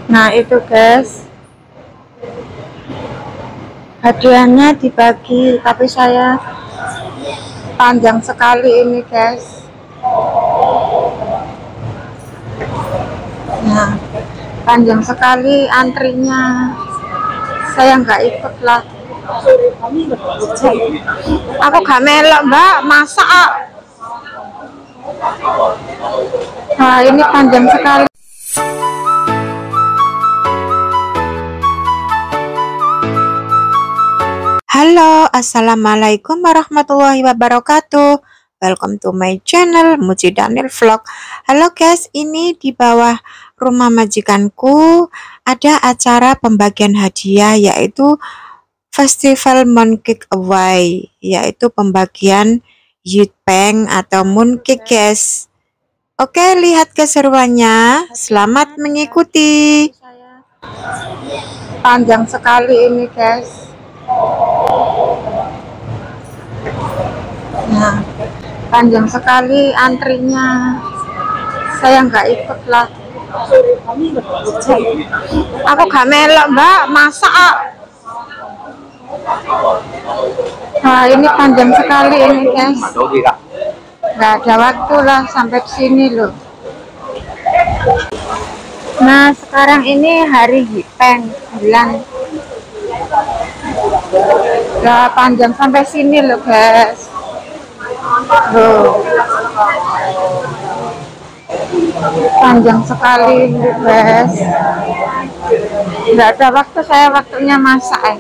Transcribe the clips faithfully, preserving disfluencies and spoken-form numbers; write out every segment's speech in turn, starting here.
Nah itu guys, hadiahnya dibagi, tapi saya panjang sekali ini guys. Nah, panjang sekali antrinya, saya nggak ikut lah. Aku gak melok mbak, masak. Nah ini panjang sekali. Halo, assalamualaikum warahmatullahi wabarakatuh. Welcome to my channel Muji Daniel Vlog. Halo guys, ini di bawah rumah majikanku ada acara pembagian hadiah, yaitu Festival Mooncake Away, yaitu pembagian youth bank atau mooncake guys. Oke, lihat keseruannya. Selamat mengikuti. Panjang sekali ini guys. Nah, panjang sekali antrinya, saya nggak ikut lah. Aku gak melok mbak, masak. Nah ini panjang sekali ini guys, nggak ada waktu lah sampai sini loh. Nah sekarang ini hari Hipeng bulan, nggak panjang sampai sini loh guys. Loh, panjang sekali guys, nggak ada waktu, saya waktunya masak eh.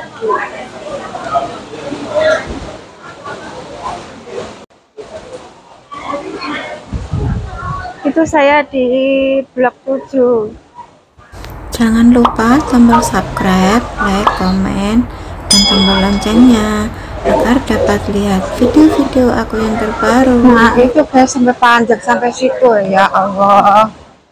Itu saya di blok tujuh. Jangan lupa tombol subscribe, like, komen, dan tombol loncengnya agar dapat lihat video-video aku yang terbaru. Nah itu guys, sampai panjang sampai situ, ya Allah.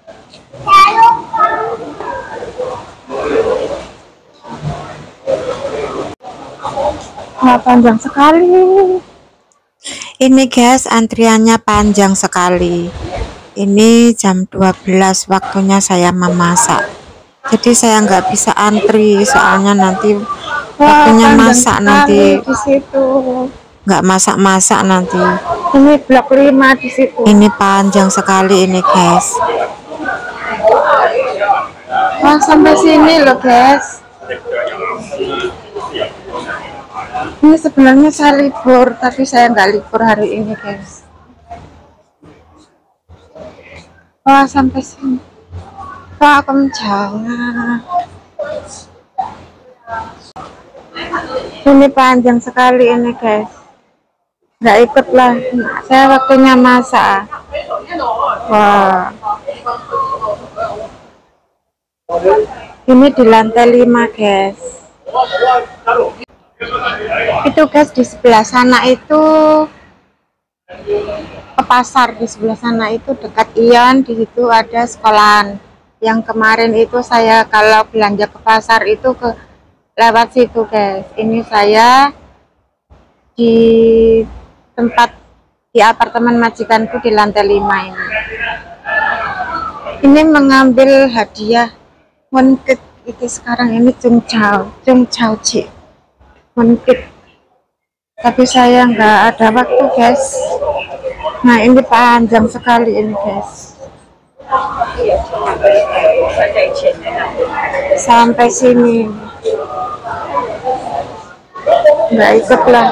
Nah, panjang sekali ini guys, antriannya panjang sekali. Ini jam dua belas waktunya saya memasak, jadi saya nggak bisa antri soalnya nanti waktunya masak, nanti di situ nggak masak-masak nanti. Ini blok lima di situ. Ini panjang sekali ini guys. Wah sampai sini loh guys. Ini sebenarnya saya libur, tapi saya nggak libur hari ini guys. Wah sampai sini. Wah aku jangan. Ini panjang sekali ini guys, nggak ikut lah, saya waktunya masak. Wah ini di lantai lima guys. Itu guys, di sebelah sana itu ke pasar, di sebelah sana itu dekat Ion, di situ ada sekolahan. Yang kemarin itu saya kalau belanja ke pasar itu ke lewat situ guys. Ini saya di tempat di apartemen majikanku di lantai lima ini. Ini mengambil hadiah mooncake itu sekarang ini Jungchao, Jungchao Ji mooncake. Tapi saya nggak ada waktu guys. Nah ini panjang sekali ini guys, sampai sini nggak ikut lah.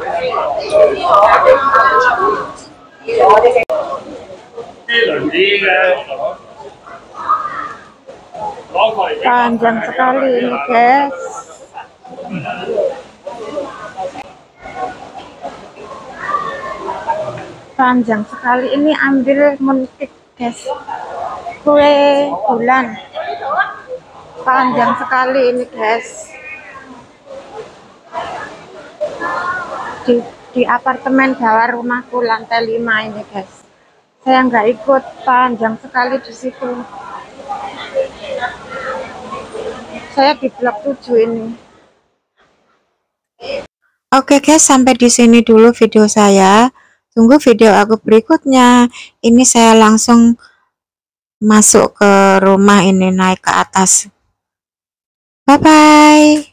Panjang sekali ini guys. Panjang sekali ini, ambil mooncake guys, kue bulan. Panjang sekali ini guys, di, di apartemen bawah rumahku lantai lima ini guys. Saya nggak ikut, panjang sekali di situ. Saya di blok tujuh ini. Oke guys, sampai di sini dulu video saya. Tunggu video aku berikutnya. Ini saya langsung masuk ke rumah ini, naik ke atas. Bye bye.